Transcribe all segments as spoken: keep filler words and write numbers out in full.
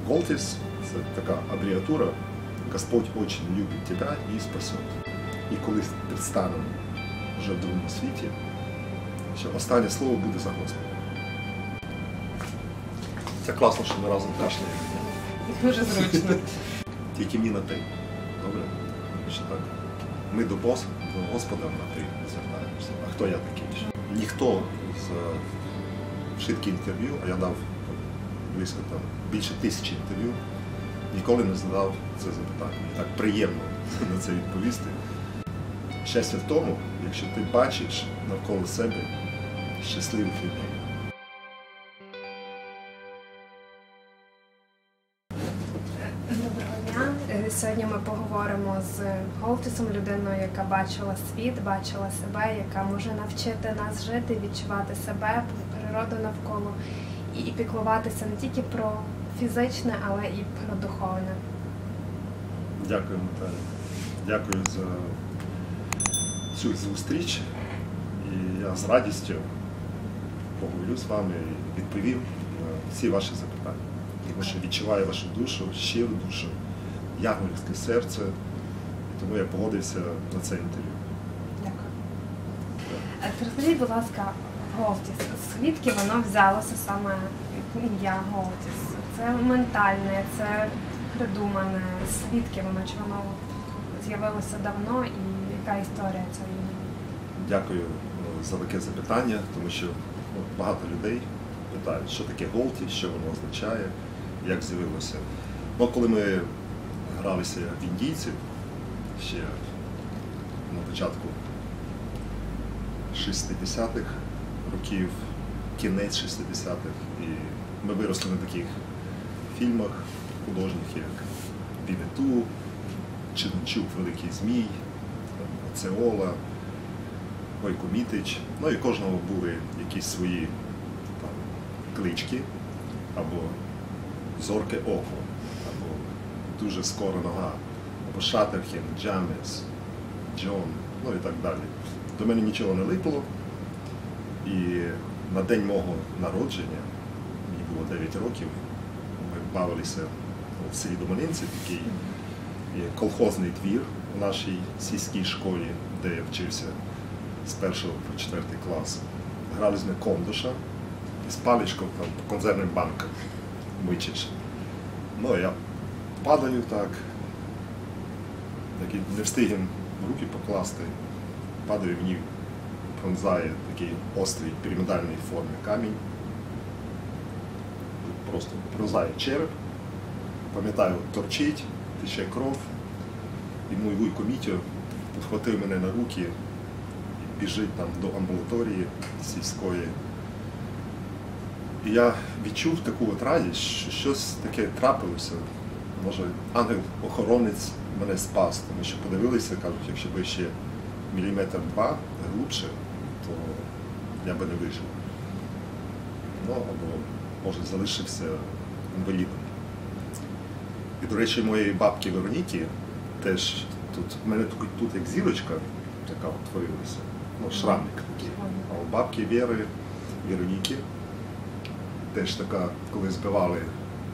Голтіс – це така абревіатура «Господь очень любить тебе і спасет». І коли предстанемо вже в другому світі, що останнє слово буде за Господом. Це класно, що ми разом кашляємо. Дуже зручно. Тільки мені на ти. Добре? Що так? Ми до Бос, до Господа на ти звертаємося. А хто я такий? Ніхто з швидких інтерв'ю, а я дав близько там більше тисячі інтерв'ю, ніколи не задав це запитання. Мені так приємно на це відповісти. Щастя в тому, якщо ти бачиш навколо себе щасливих людей. Доброго дня. Сьогодні ми поговоримо з Голтісом, людиною, яка бачила світ, бачила себе, яка може навчити нас жити, відчувати себе, природу навколо і піклуватися не тільки про фізичне, але і про духовне. Дякую, Наталя. Дякую за цю зустріч. І я з радістю поговорю з вами і відповім на всі ваші запитання. Тому що відчуваю вашу душу, щиру душу, янголівське серце, і тому я погодився на це інтерв'ю. Дякую. Розкажіть, будь ласка, Голтіс, звідки воно взялося саме ім'я Голтіс? Це ментальне, це придумане, звідки воно, чи воно з'явилося давно і яка історія цього імені? Дякую за таке запитання, тому що багато людей питають, що таке Голтіс, що воно означає, як з'явилося. Ну, коли ми гралися в індійців ще на початку шістдесятих років, кінець шістдесятих, і ми виросли на таких фільмах художніх, як Віннету, Ченчук, Великий Змій, Оцеола, Ойко Мітич. Ну і кожного були якісь свої там клички, або зорке око, або дуже скора нога, або Шаттерхен, Джамес, Джон, ну і так далі. До мене нічого не липло, і на день мого народження, мені було дев'ять років, ми бавилися в селі Доманинці, такий колхозний двір у нашій сільській школі, де я вчився з першого по четвертий клас. Грали з ми кондуша і з паличком там, по консервним банкам мичиш. Ну, я падаю так, так не встиг руки покласти, падаю, мені пронзає такий острий пірамідальної форми камінь. Просто пронзає череп, пам'ятаю, торчить, тече кров. І мій вуйко Мітя підхватив мене на руки і біжить там до амбулаторії сільської. І я відчув таку от радість, що щось таке трапилося. Може, ангел-охоронець мене спас, тому що подивилися, кажуть, якщо б ще міліметр-два глибше, то я би не вижив. Ну, або, може, залишився інвалідом. І, до речі, моєї бабки Вероніки теж тут, в мене тут, тут як зірочка така от творилася, ну, шрамик такий. А у бабки Віри, Вероніки, теж така, коли збивали е,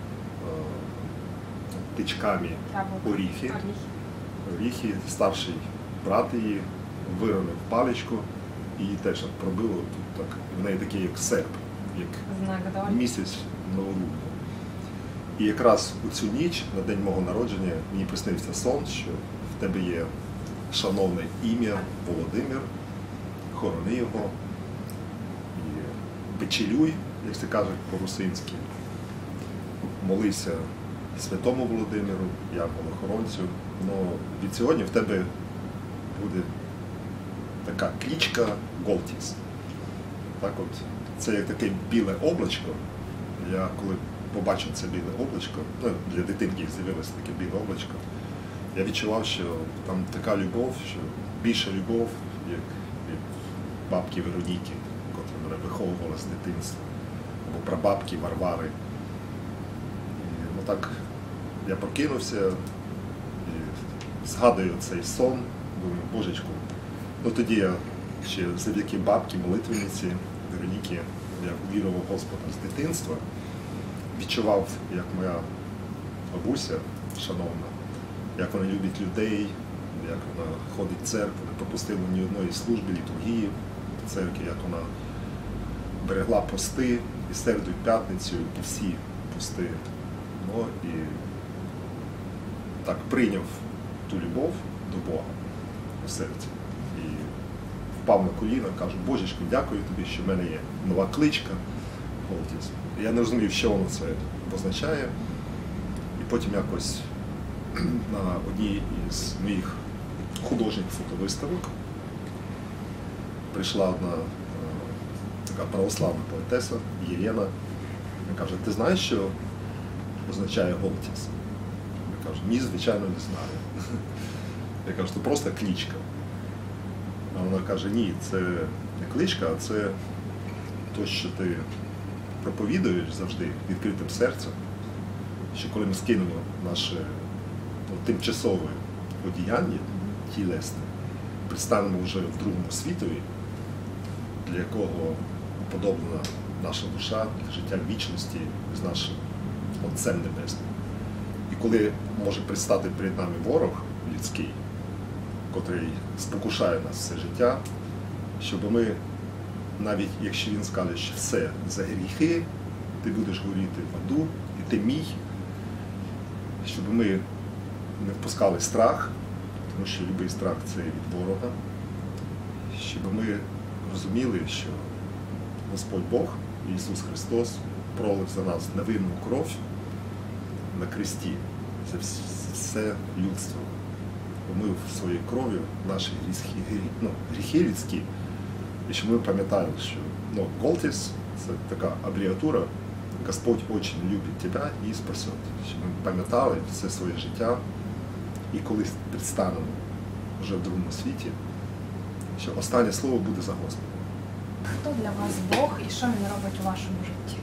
тичками оріхи, оріхи, старший брат її виронив паличку і її теж пробило тут так. В неї такий як серп, як місяць новолуння. І якраз у цю ніч, на день мого народження, мені приснився сон, що в тебе є шановне ім'я Володимир, хорони його, і печелюй, як це кажуть по-русинськи, молися святому Володимиру, янголу-охоронцю. Ну, від сьогодні в тебе буде така кличка Голтіс. Так от, це як таке біле облачко. Я коли побачив це біле облачко, ну, для дитинки з'явилося таке біле облачко, я відчував, що там така любов, що більша любов, як від бабки Вероніки, котра мене виховувала з дитинства, або прабабки Варвари. І, ну так, я прокинувся і згадую цей сон, думаю, божечку. Ну тоді я ще завдяки бабки, молитвенниці Вероніки, я вірував Господа з дитинства, відчував, як моя бабуся шановна, як вона любить людей, як вона ходить в церкву, не пропустила ні одної служби, літургії в церкві, як вона берегла пости і середу, і п'ятницю, і всі пости. Ну, і так прийняв ту любов до Бога у серці. І впав на коліна, кажу: Божечко, дякую тобі, що в мене є нова кличка Голтіс. Я не розумів, що воно це означає. І потім якось на одній із моїх художніх фотовиставок прийшла одна е, така православна поетеса Єлена. Вона каже: ти знаєш, що означає Голтіс? Я кажу: ні, звичайно, не знаю. Я кажу: це просто кличка. А вона каже: ні, це не кличка, а це те, що ти проповідуєш завжди відкритим серцем, що коли ми скинемо наше ну, тимчасове одіяння тілесне, пристанемо вже в другому світові, для якого уподоблена наша душа, для життя в вічності з нашим Отцем Небесним. І коли може предстати перед нами ворог людський, котрий спокушає нас все життя, щоб ми, навіть якщо він скаже, що все за гріхи, ти будеш горіти в аду, і ти мій, щоб ми не впускали страх, тому що будь-який страх – це від ворога, щоб ми розуміли, що Господь Бог, Ісус Христос, пролив за нас невинну кров на кресті, за все людство. Помив своєю кров'ю наші гріхи, ну, гріхи людські. І щоб ми пам'ятали, що ну, Голтіс – це така абревіатура «Господь очень любить тебе і спасет». Щоб ми пам'ятали все своє життя і коли предстанемо вже в другому світі, що останнє слово буде за Господом. Хто для вас Бог і що Він робить у вашому житті?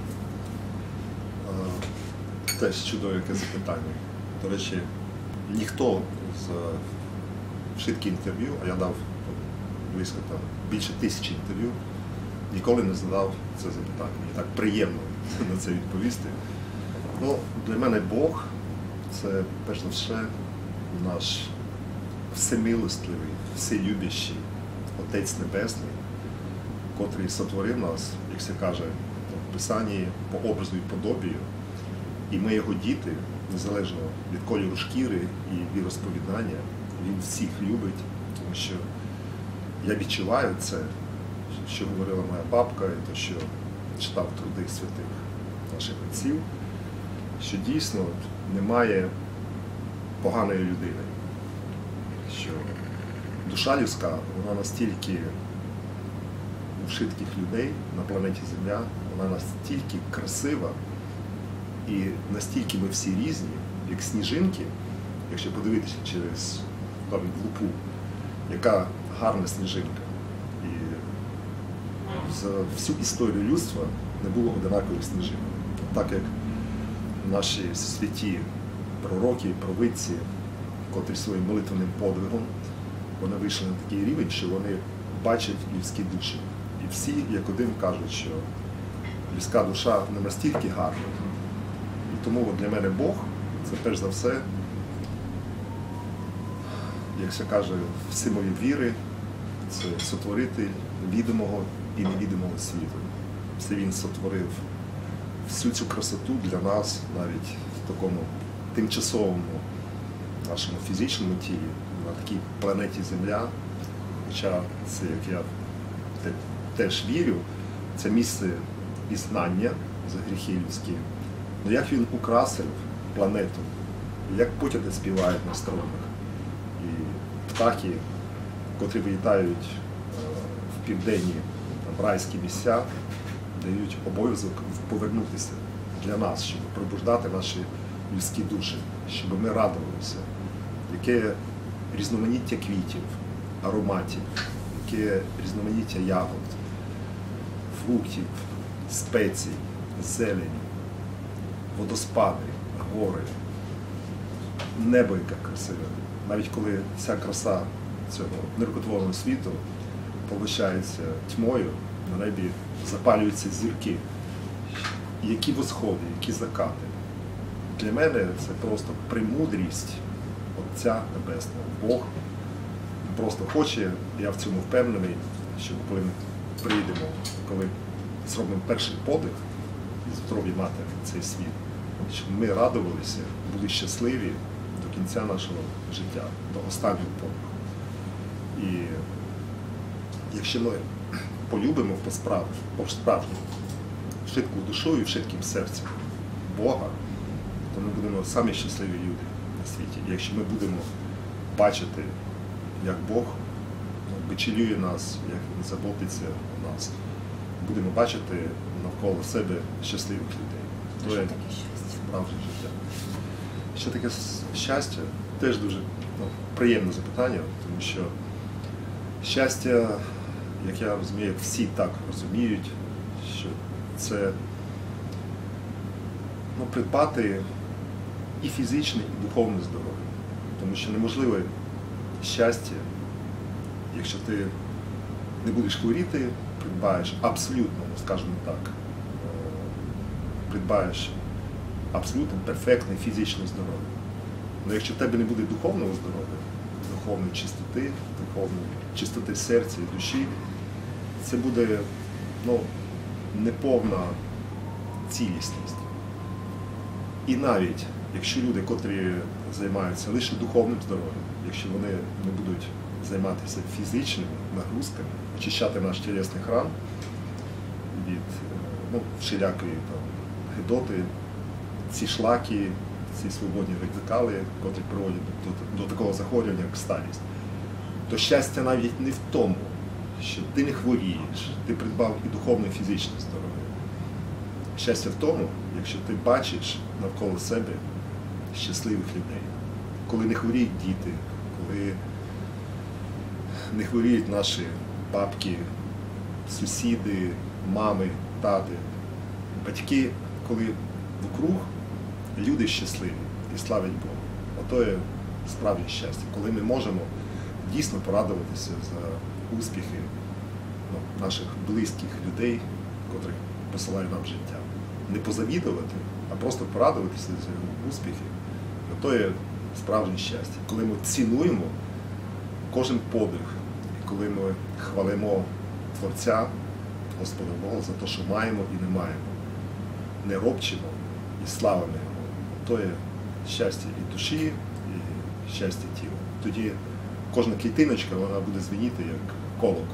Теж чудове яке запитання. До речі, ніхто з вшитки інтерв'ю, а я дав близько там, більше тисячі інтерв'ю, ніколи не задав це запитання. Мені так приємно на це відповісти. Ну, для мене Бог – це, перш за все, наш всемилостливий, вселюбящий Отець Небесний, котрий сотворив нас, як се каже в Писанні, по образу і подобію. І ми його діти, незалежно від кольору шкіри і віросповідання, він всіх любить, тому що я відчуваю це, що говорила моя бабка, і те, що читав труди святих наших отців, що дійсно немає поганої людини, що душа людська, вона настільки у вшитких людей на планеті Земля, вона настільки красива, і настільки ми всі різні, як сніжинки, якщо подивитися через там, лупу, яка гарна сніжинка. І за всю історію людства не було одинакових сніжинок. Так як наші святі пророки, провидці, котрі своїм молитвенним подвигом, вони вийшли на такий рівень, що вони бачать людські душі. І всі, як один, кажуть, що людська душа не настільки гарна. І тому для мене Бог – це перш за все, як се каже, всі мої віри – це сотворитель відомого і невідомого світу. Це Він сотворив всю цю красоту для нас, навіть в такому тимчасовому нашому фізичному тілі, на такій планеті Земля. Хоча це, як я теж вірю, це місце пізнання за гріхи людські. Ну як він украсив планету, як потяги співають на струнах, і птахи, котрі вилітають в південні в райські місця, дають обов'язок повернутися для нас, щоб пробуждати наші людські душі, щоб ми радувалися, яке різноманіття квітів, ароматів, яке різноманіття ягод, фруктів, спецій, зелені, водоспади, гори, небо яке красиве. Навіть коли вся краса цього нерукотворного світу поглощається тьмою, на небі запалюються зірки. Які восходи, які закати. для мене це просто премудрість Отця Небесного. Бог просто хоче, я в цьому впевнений, що коли ми прийдемо, коли зробимо перший подих із утробі матері в цей світ, щоб ми радувалися, були щасливі до кінця нашого життя, до останнього подиху. І якщо ми полюбимо по-справжньому, швидкою душою і швидким серцем Бога, то ми будемо самі щасливі люди на світі. І якщо ми будемо бачити, як Бог вичілює нас, як Він заботиться о нас, будемо бачити навколо себе щасливих людей. Що таке щастя? Справжнє життя. Що таке щастя? Теж дуже ну, приємне запитання, тому що щастя, як я розумію, як всі так розуміють, що це ну, придбати і фізичне, і духовне здоров'я. Тому що неможливе щастя, якщо ти не будеш хворіти, придбаєш абсолютно, скажімо так, придбаєш абсолютно перфектне фізичне здоров'я. Але якщо в тебе не буде духовного здоров'я, духовної чистоти, духовної чистоти серця і душі, це буде ну, неповна цілісність. І навіть якщо люди, котрі займаються лише духовним здоров'ям, якщо вони не будуть займатися фізичними нагрузками, очищати наш тілесний храм від ну, всілякої там, гидоти, ці шлаки, ці свободні радикали, котрі приводять до, до такого захворювання, як старість, то щастя навіть не в тому, що ти не хворієш, ти придбав і духовне, і фізичне здоров'я. Щастя в тому, якщо ти бачиш навколо себе щасливих людей, коли не хворіють діти, коли не хворіють наші бабки, сусіди, мами, тати, батьки, коли вокруг люди щасливі і славять Бога. Ото є справді щастя, коли ми можемо дійсно порадуватися за успіхи ну, наших близьких людей, котрих посилає нам життя. Не позавідувати, а просто порадуватися за його успіхи. Ото є справжнє щастя. Коли ми цінуємо кожен подих, коли ми хвалимо Творця, Господа Бога за те, що маємо і не маємо, не робчимо і славимо Його. То є щастя і душі, і щастя тіла. Тоді кожна клітиночка вона буде звеніти як колокол.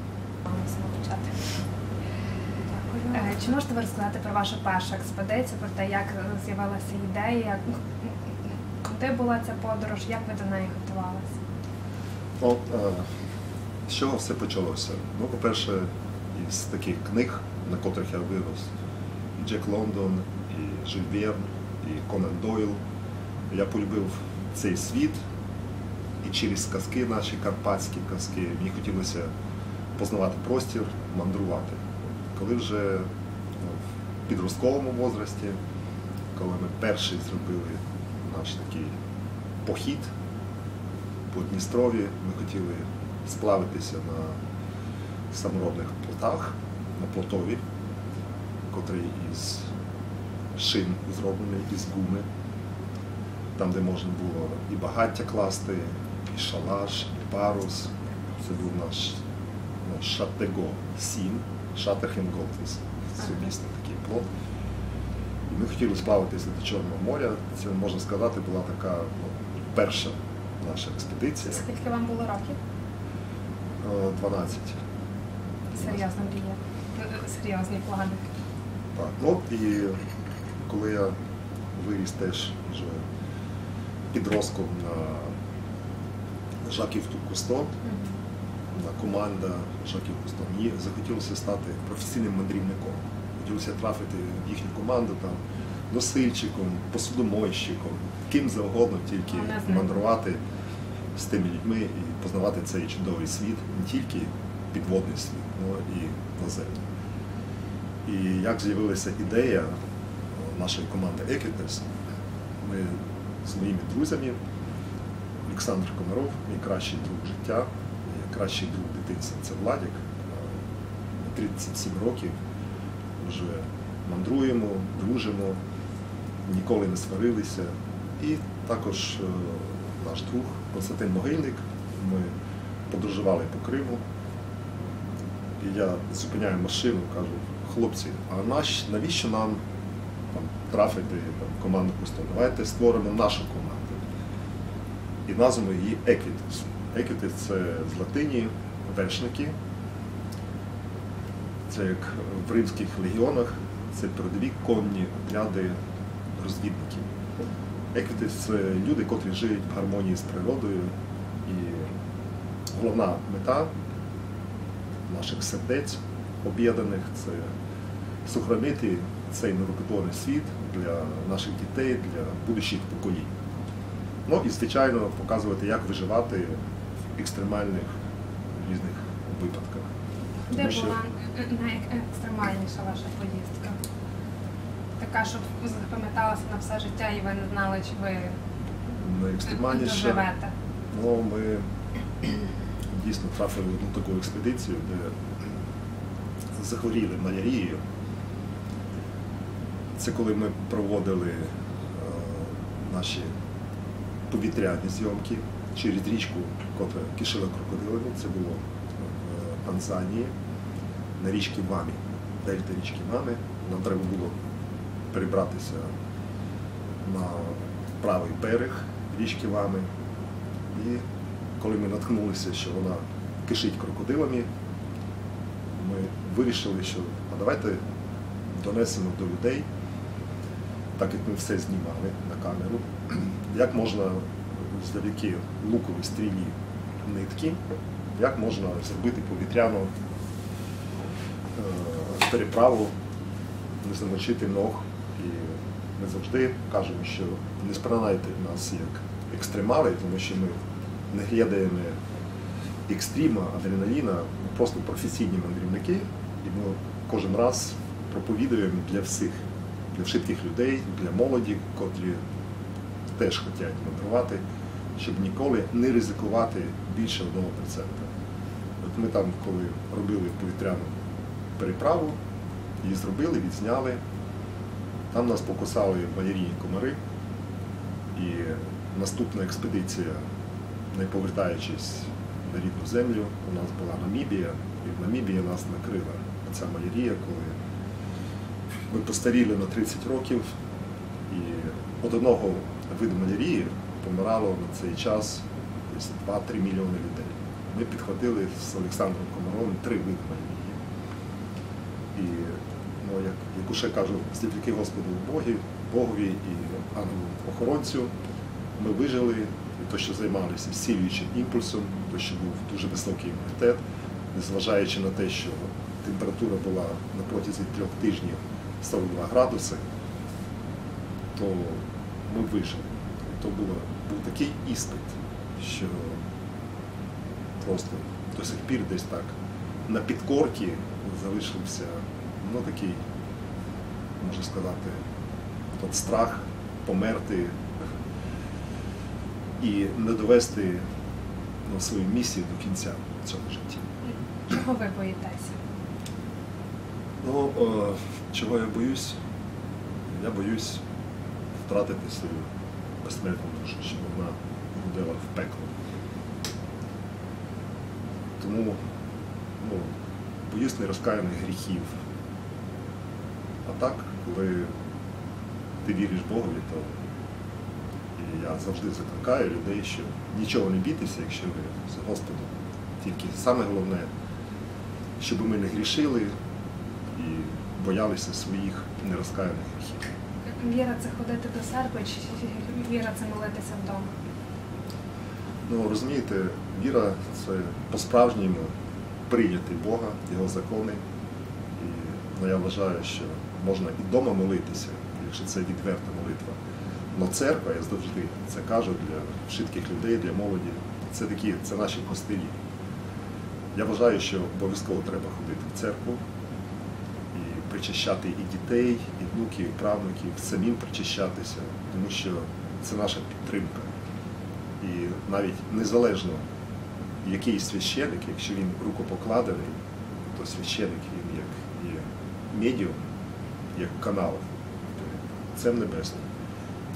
Чи можете ви розказати про вашу першу експедицію, про те, як з'явилася ідея, куди була ця подорож, як ви до неї готувалися? От, з чого все почалося? Ну, по-перше, із таких книг, на котрих я вирос, і Джек Лондон, і Жюль Верн, і Конан Дойл. Я полюбив цей світ, і через казки наші, карпатські казки, мені хотілося познавати простір, мандрувати. Коли вже ну, в підростковому возрасті, коли ми перший зробили наш такий похід по Дністрові, ми хотіли сплавитися на саморобних плотах, на плотові, котрий із шин зроблений, із гуми, там, де можна було і багаття класти, і шалаш, і парус. Це був наш ну, Шатего сім, Шатерхенголтис, сумісний такий плот. І ми хотіли сплавитися до Чорного моря. Це, можна сказати, була така ну, перша наша експедиція. Скільки вам було років? дванадцять. Серйозна мрія. Серйозні плани. Так, ну і коли я виріс теж вже підростком на Жаків Кусто, mm-hmm. на команда Жаків Кусто, мені захотілося стати професійним мандрівником. Хотілося трафити в їхню команду там, носильчиком, посудомойщиком, ким завгодно, тільки oh, мандрувати з тими людьми і познавати цей чудовий світ, не тільки підводний світ, але і наземний. І як з'явилася ідея нашої команди Екітес, ми з моїми друзями, Олександр Комаров, мій кращий друг життя, кращий друг дитинства, це Владик, на тридцять сім років вже мандруємо, дружимо, ніколи не сварилися. І також е, наш друг Константин Могильник, ми подорожували по Криму. І я зупиняю машину, кажу: хлопці, а наш, навіщо нам там, трафити там, команду Кустон? Давайте створимо нашу команду. І назвемо її Equites. Equites – це з латині вершники. Це як в римських легіонах, це передові конні отряди розвідників. Equites – це люди, котрі живуть в гармонії з природою. І головна мета наших сердець об'єднаних – це сохранити цей нерукотворний світ для наших дітей, для будущих поколінь. Ну і, звичайно, показувати, як виживати в екстремальних різних випадках. Де Тому що була найекстремальніша ваша поїздка? Така, щоб запам'яталася на все життя і ви не знали, чи ви найекстремальніше, доживете? ну, ми дійсно трапили в одну таку експедицію, де захворіли малярією. Це коли ми проводили е, наші повітряні зйомки через річку, котра кишила крокодилами. Це було в Танзанії, на річці Вамі, дельта річки Вамі. Нам треба було перебратися на правий берег річки Вами. І коли ми наткнулися, що вона кишить крокодилами, ми вирішили, що а давайте донесемо до людей, так як ми все знімали на камеру, як можна завдяки луковій стрілі нитки, як можна зробити повітряну е, переправу, не замочити ног. І ми завжди кажемо, що не сприймайте нас як екстремали, тому що ми не глядаємо екстрима, адреналіна, ми просто професійні мандрівники, і ми кожен раз проповідуємо для всіх, для всіх людей, для молоді, котрі теж хочуть мандрувати, щоб ніколи не ризикувати більше одного процента. От ми там, коли робили повітряну переправу, її зробили, відзняли, там нас покусали малярійні комари, і наступна експедиція, не повертаючись на рідну землю, у нас була Намібія, і в Намібії нас накрила ця малярія, коли ми постаріли на тридцять років, і від одного виду малярії помирало на цей час десь два-три мільйони людей. Ми підхватили з Олександром Комаровим три види малярії. І, ну, як, як уже кажу, завдяки Господу Богі, Богові і ангелу-охоронцю ми вижили, і то, що займалися зцілюючим імпульсом, то, що був дуже високий імунітет, незважаючи на те, що температура була на протязі трьох тижнів сорок два градуси, то ми вижили. То було, був такий іспит, що просто до сих пір десь так на підкорці залишився, ну, такий, можна сказати, тот страх померти і не довести, ну, свою місію до кінця в цьому житті. Чого ви боїтеся? Ну, о, чого я боюсь? Я боюсь втратити свою безсмертну душу, щоб вона гудела в пекло. Тому, ну, боюсь нерозкаяних гріхів. А так, коли ти віриш Богові, то і я завжди закликаю людей, що нічого не бійтеся, якщо ви з Господом. Тільки саме головне, щоб ми не грішили і боялися своїх нерозкаяних гріхів. Віра – це ходити до церкви, чи віра – це молитися вдома? Ну, розумієте, віра – це по-справжньому прийняти Бога, Його закони. І, ну, я вважаю, що можна і вдома молитися, якщо це відверта молитва. Но церква, я завжди це кажу для всіх людей, для молоді, це такі, це наші костелі. Я вважаю, що обов'язково треба ходити в церкву і причащати і дітей, і внуків, і правнуків, самим причащатися, тому що це наша підтримка. І навіть незалежно, який священик, якщо він рукопокладений, то священик він як є медіум, як канал, цем небесним.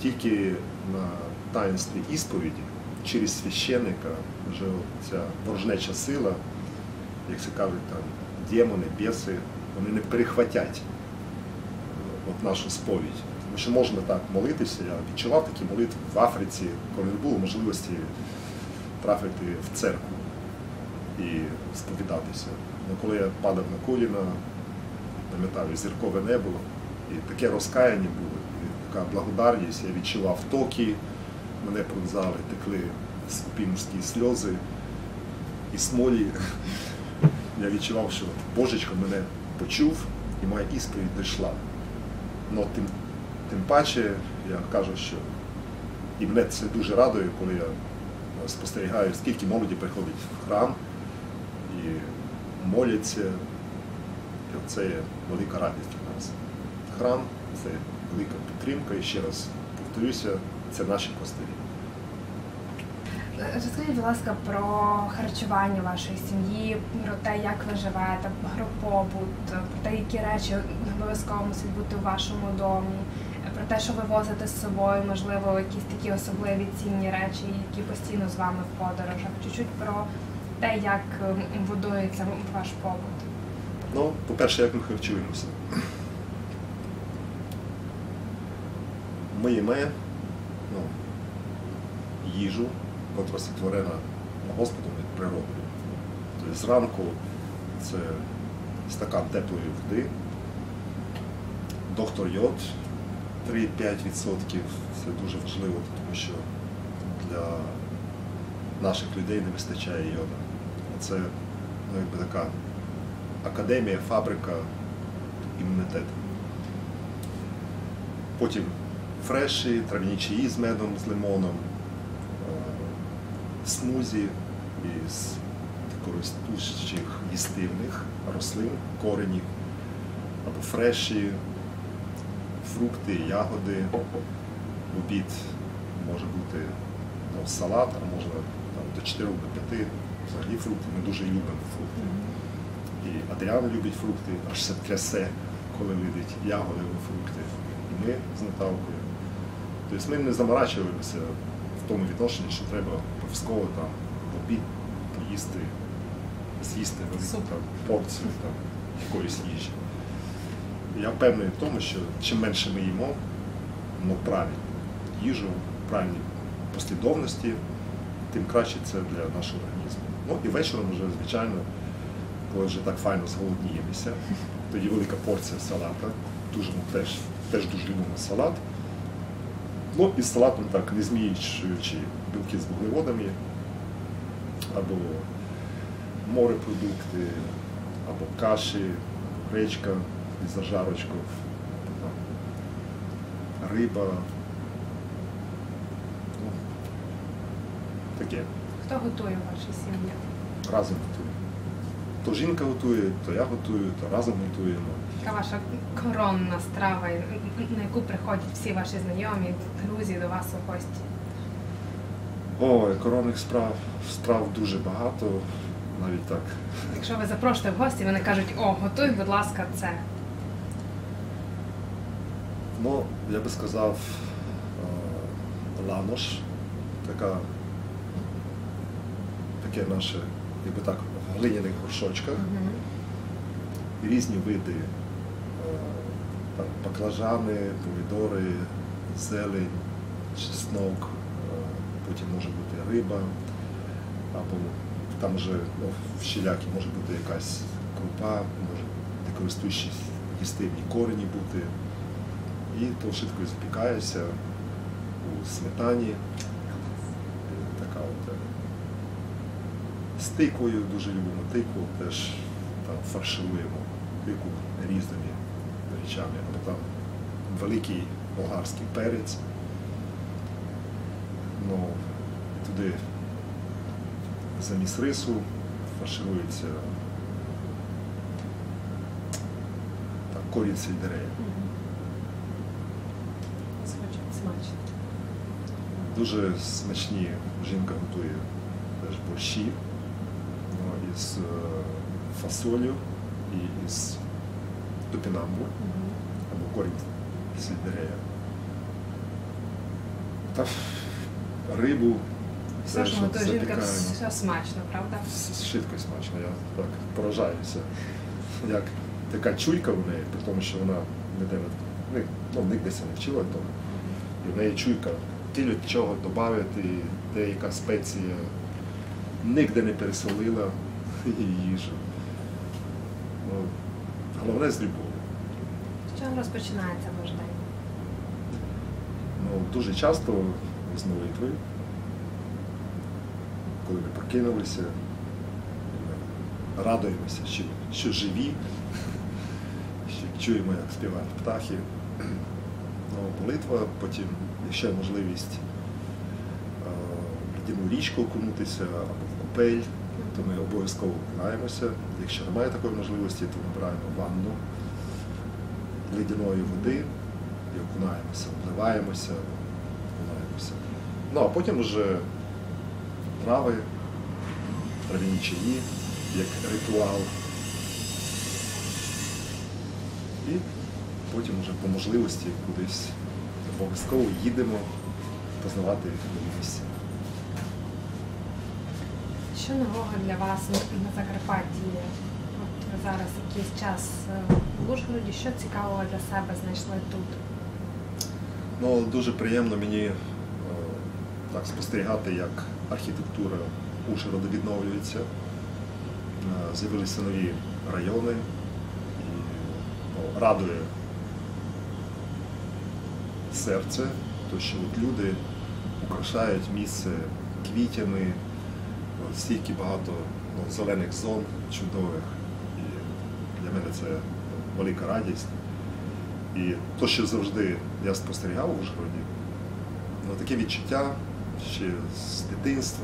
тільки на таїнстві ісповіді через священника вже ця ворожнеча сила, як це кажуть, там, демони, біси, вони не перехватять от нашу сповідь. Тому що можна так молитися, я відчував такі молитви в Африці, коли не було можливості трапити в церкву і сповідатися. Ну, коли я падав на коліна, пам'ятаю, зіркове небо, і таке розкаяння було, і така благодарність, я відчував токи, мене пронзали, текли скупі сльози і смолі. Я відчував, що Божечко мене почув і моя ісповідь дійшла. Но тим, тим паче, я кажу, що і мене це дуже радує, коли я спостерігаю, скільки молоді приходить в храм і моляться. І це є велика радість для нас. Храм – це велика підтримка, і ще раз повторюся, це наші костелі. Розкажіть, будь ласка, про харчування вашої сім'ї, про те, як ви живете, про побут, про те, які речі обов'язково мусять бути у вашому домі, про те, що ви возите з собою, можливо, якісь такі особливі цінні речі, які постійно з вами в подорожах. Чуть-чуть про те, як будується ваш побут. Ну, по-перше, як ми харчуємося. Ми їмо ну, їжу, котра створена Господом і природою. Тобто зранку це стакан теплої води, доктор йод три-п'ять відсотків. Це дуже важливо, тому що для наших людей не вистачає йода. Це ну, якби така академія, фабрика імунітету. Потім фреші, трав'яні чаї з медом, з лимоном, смузі із користуючих їстивних рослин, коренів, або фреші, фрукти, ягоди. В обід може бути ну, салат, а можна там, до чотирьох до п'яти взагалі фрукти. Ми дуже любимо фрукти. І Адріан любить фрукти, аж все трясе, коли видить ягоди або фрукти. І ми з Наталкою. Тобто ми не заморачуємося в тому відношенні, що треба обов'язково там в обід поїсти, з'їсти велику там, порцію там, якоїсь їжі. Я впевнений в тому, що чим менше ми їмо, ну, правильно, їжу, правильні послідовності, тим краще це для нашого організму. Ну і вечором вже, звичайно, коли вже так файно зголодніємося, тоді велика порція салата, дуже, ми теж, теж дуже любимо салат. Ну і з салатом так, не зміючуючи білки з вуглеводами, або морепродукти, або каші, гречка із зажарочкою, риба. Ну, таке. Хто готує в вашій сім'ї? Разом готуємо. То жінка готує, то я готую, то разом готуємо. Яка ваша коронна страва, на яку приходять всі ваші знайомі, друзі до вас у гості? Ой, коронних справ, справ дуже багато, навіть так. Якщо ви запрошуєте в гості, вони кажуть, о, готуй, будь ласка, це. Ну, я би сказав, ланош, така, таке наше, якби так, в глиняних горшочках. Mm-hmm. Різні види, там, баклажани, помідори, зелень, чеснок, потім може бути риба, або там вже ну, всілякі може бути якась крупа, може декористуючі їстивні корені бути. І то швидко запікається у сметані. Така от з тиквою, дуже любимо тикву, теж там фаршируємо тикву різними речами. Або там великий болгарський перець. Ну, туди замість рису фарширується так, корінь сельдерея. Смачно. Дуже смачні жінка готує теж борщі ну, із фасолю і із топінамбур, mm-hmm. або корінь сельдерея. Та рибу, Все, що що готує жінка, запікаємо. все смачно, правда? С- Швидко і смачно, я так поражаюся. Як така чуйка в неї, при тому, що вона ніде не, не- ну, нігдеся не вчила тому. І в неї чуйка, тілю чого додати, де яка спеція, нігде не пересолила її їжу. Ну, головне з любов'ю. З чого розпочинається ваш день? Ну, дуже часто з молитви, коли ми прокинулися, ми радуємося, що, що живі, що чуємо, як співають птахи. Ну, молитва, потім, якщо є можливість е, в ледяну річку окунутися або в купель, то ми обов'язково окунаємося. Якщо немає такої можливості, то набираємо ванну ледяної води і окунаємося, вливаємося, окунаємося. Ну, а потім вже трави, трав'яні чаї, як ритуал. І потім вже по можливості кудись обов'язково їдемо познавати нові місця. Що нового для вас на Закарпатті? От ви зараз якийсь час е, в Ужгороді, що цікавого для себе знайшли тут? Ну, дуже приємно мені е, так спостерігати, як архітектура Ужгорода відновлюється. Е, З'явилися нові райони і ну, радує серце, то що от люди украшають місце квітями, от стільки багато ну, зелених зон чудових. І для мене це велика радість. І то, що завжди я спостерігав у Ужгороді, ну, таке відчуття ще з дитинства,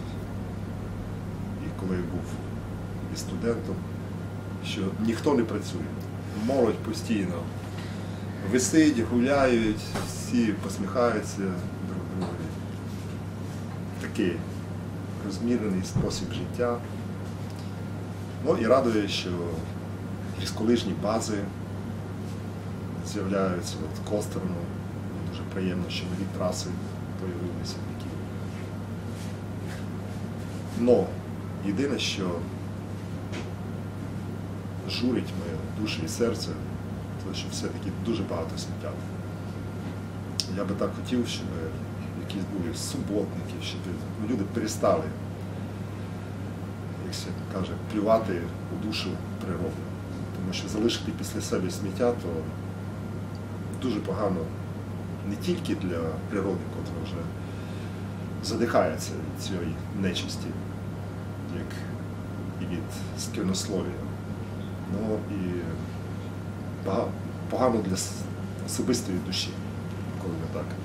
і коли я був і студентом, що ніхто не працює. Молодь постійно висить, гуляють, всі посміхаються друг другові. Такий розмірений спосіб життя. Ну і радує, що гірськолижні бази з'являються от Костерно. Дуже приємно, що нові траси появилися такі. Но єдине, що журить моє душу і серце, те, що все-таки дуже багато сміття. Я би так хотів, щоб якісь були суботники, щоб люди перестали, як се каже, плювати у душу природи. Тому що залишити після себе сміття, то дуже погано не тільки для природи, котра вже задихається від цієї нечисті, як і від сквернослов'я. Ну і погано для особистої душі, коли ми так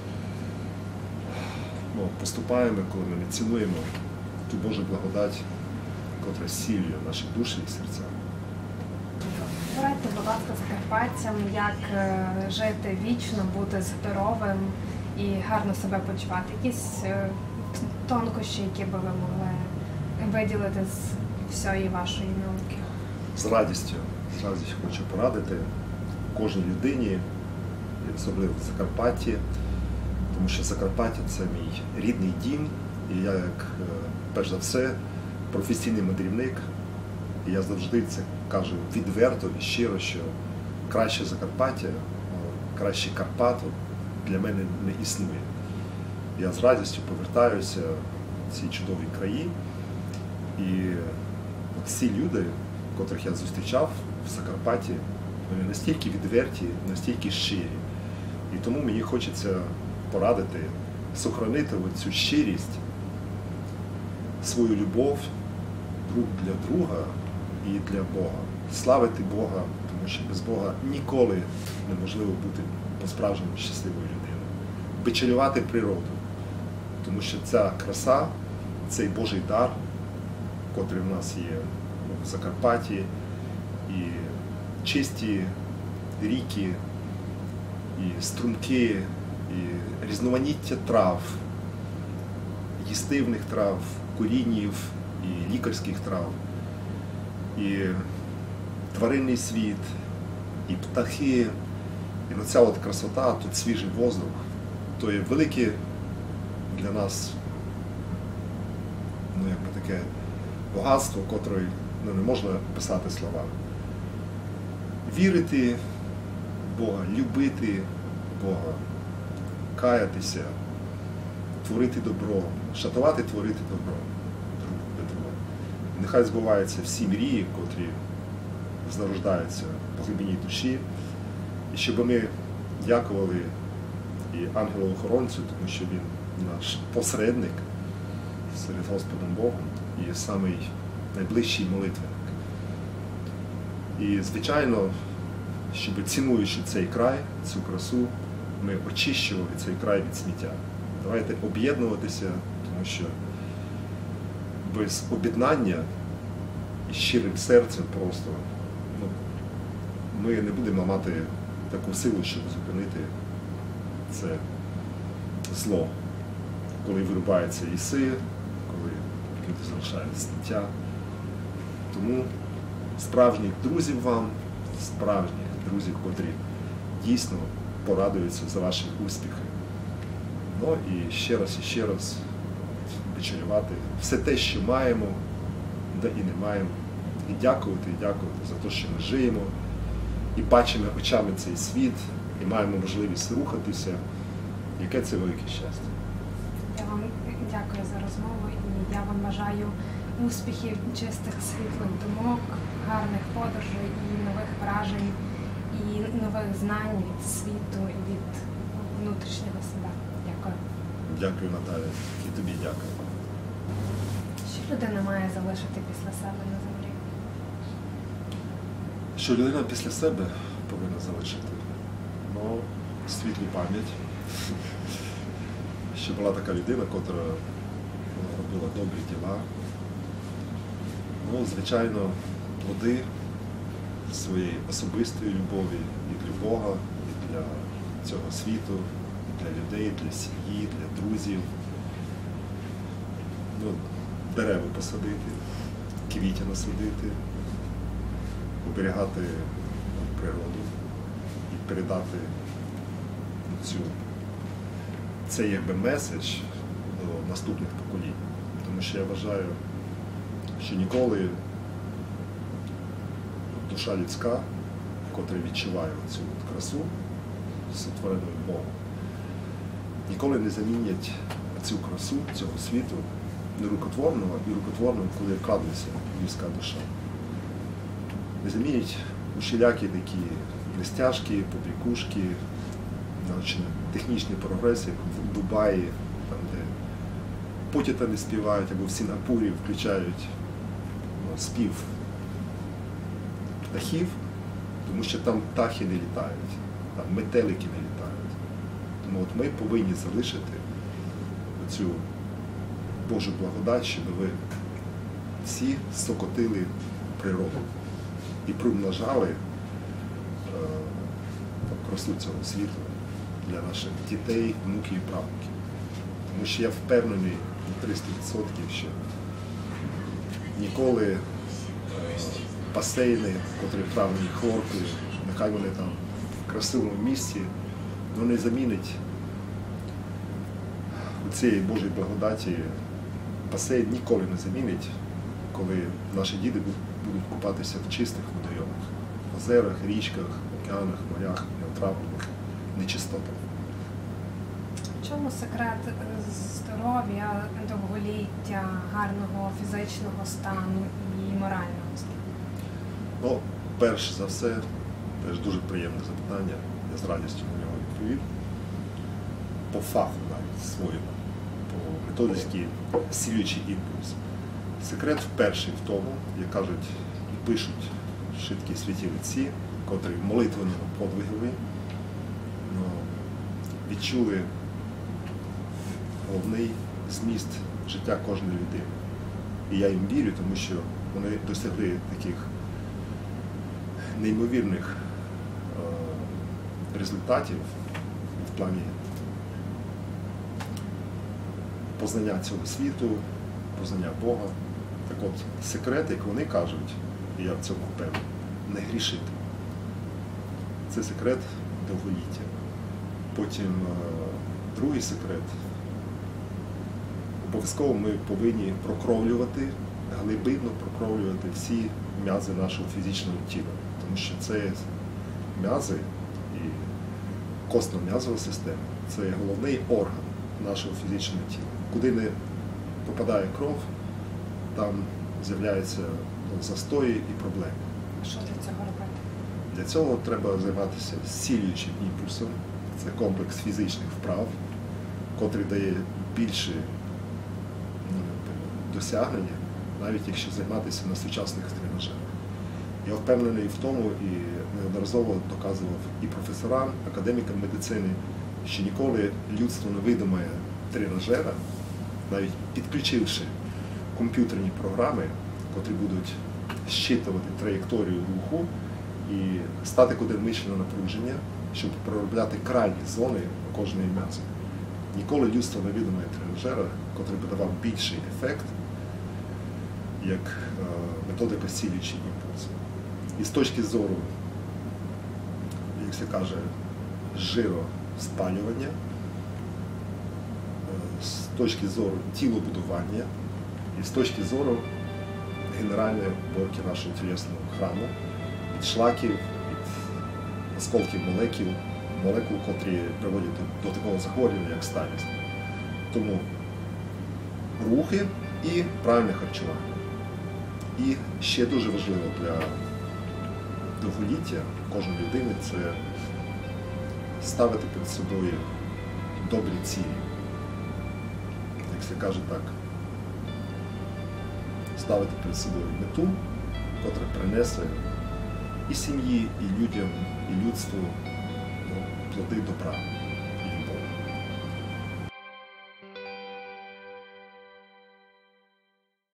ну, поступаємо, коли ми не цінуємо ту Божу благодать, котра сілює наші душі і серця. Порадьте, будь ласка, закарпатцям, як е, жити вічно, бути здоровим і гарно себе почувати. Якісь е, тонкощі, які би ви могли виділити з всієї вашої науки? З радістю, з радістю хочу порадити кожній людині, і особливо в Закарпатті, тому що Закарпаття – це мій рідний дім, і я, як, перш за все, професійний мандрівник, і я завжди це кажу відверто і щиро, що краще Закарпаття, краще Карпату для мене не існує. Я з радістю повертаюся в ці чудові краї, і всі люди, котрих я зустрічав в Закарпатті, вони настільки відверті, настільки щирі. І тому мені хочеться порадити, сохранити цю щирість, свою любов друг для друга і для Бога. Славити Бога, тому що без Бога ніколи неможливо бути по-справжньому щасливою людиною. Печалювати природу, тому що ця краса, цей Божий дар, котрий в нас є в Закарпатті, і чисті ріки, і струмки, і різноманіття трав, їстивних трав, корінів і лікарських трав, і тваринний світ, і птахи, і оця от красота, тут свіжий воздух, то є велике для нас, ну, якби таке багатство, котре, ну, не можна писати словами. Вірити в Бога, любити Бога, каятися, творити добро, шатувати, творити добро. Нехай збуваються всі мрії, котрі зарождаються по глибині душі, і щоб ми дякували і ангелу-охоронцю, тому що він наш посередник серед Господом Богом і самий найближчий молитвенник. І, звичайно, щоб цінуючи цей край, цю красу, ми очищували цей край від сміття. Давайте об'єднуватися, тому що без об'єднання і щирим серцем просто, ну, ми не будемо мати таку силу, щоб зупинити це зло. Коли вирубаються ліси, коли люди залишають сміття. Тому справжніх друзів вам, справжніх друзів, котрі дійсно порадуються за ваші успіхи. Ну і ще раз, і ще раз вечерювати все те, що маємо, де і не маємо. І дякувати, і дякувати за те, що ми живемо, і бачимо очами цей світ, і маємо можливість рухатися. Яке це велике щастя. Я вам дякую за розмову і я вам бажаю успіхів, чистих, світлих думок, гарних подорожей і нових вражень, і нових знань від світу і від внутрішнього себе. Дякую. Дякую, Наталя. І тобі дякую. Що людина має залишити після себе на землі? Що людина після себе повинна залишити? Ну, світлу пам'ять. Що була така людина, котра робила добрі діла. Ну, звичайно, плоди своєї особистої любові і для Бога, і для цього світу, і для людей, для сім'ї, для друзів. Ну, дерева посадити, квіти насадити, оберігати природу і передати цю, це якби меседж до наступних поколінь. Тому що я вважаю, що ніколи душа людська, котра відчуває цю красу, сотворену Богом, ніколи не замінять цю красу цього світу нерукотворного і рукотворного, коли вкладається людська душа. Не замінять усілякі такі блестяшки, побрякушки, технічний прогрес, як в Дубаї, там, де потіта не співають, або в Сінгапурі включають ну, спів птахів, тому що там птахи не літають, там метелики не літають. Тому от ми повинні залишити цю Божу благодать, щоб ви всі сокотили природу і примножали е, красу цього світу для наших дітей, внуків і правнуків. Тому що я впевнений на триста відсотків, що ніколи е, басейни, котрі вправлені хлоркою, нехай вони там в красивому місці, ну не замінить у цієї Божої благодаті. Басейн ніколи не замінить, коли наші діти будуть купатися в чистих водойомах, озерах, річках, океанах, морях, неотравлених нечистотах. В чому секрет здоров'я, довголіття, гарного фізичного стану і морального стану? Ну, перш за все, теж дуже приємне запитання, я з радістю на нього відповів. По фаху навіть своєму, по методичці «Зцілюючий імпульс». Секрет вперший в тому, як кажуть і пишуть швидкі святі отці, котрі молитвенного подвигові ну, відчули головний зміст життя кожної людини. І я їм вірю, тому що вони досягли таких неймовірних е, результатів в плані познання цього світу, познання Бога. Так от, секрет, як вони кажуть, і я в цьому впевнений, не грішити. Це секрет довголіття. Потім другий секрет. Обов'язково ми повинні прокровлювати, глибинно прокровлювати всі м'язи нашого фізичного тіла. Тому що це м'язи і костно-м'язова система – це головний орган нашого фізичного тіла. Куди не попадає кров, там з'являються ну, застої і проблеми. Що для цього робити? Для цього треба займатися зцілюючим імпульсом. Це комплекс фізичних вправ, котрий дає більше ну, досягнення, навіть якщо займатися на сучасних тренажерах. Я впевнений в тому і неодноразово доказував і професорам, академікам медицини, що ніколи людство не видумає тренажера, навіть підключивши комп'ютерні програми, котрі будуть щитувати траєкторію руху і статику динамічного напруження, щоб проробляти крайні зони кожної м'язи. Ніколи людство не видумає тренажера, котрий би давав більший ефект, як е, методика зцілюючого імпульсу. І з точки зору, як се каже, жироспалювання, з точки зору тілобудування і з точки зору генеральної уборки нашого тілесного храму від шлаків, від осколків молекул, молекул, котрі приводять до, до такого захворювання, як старість. Тому рухи і правильне харчування. І ще дуже важливо для довголіття кожної людини – це ставити перед собою добрі цілі. Як се каже так, ставити перед собою мету, котра принесе і сім'ї, і людям, і людству ну, плоди добра.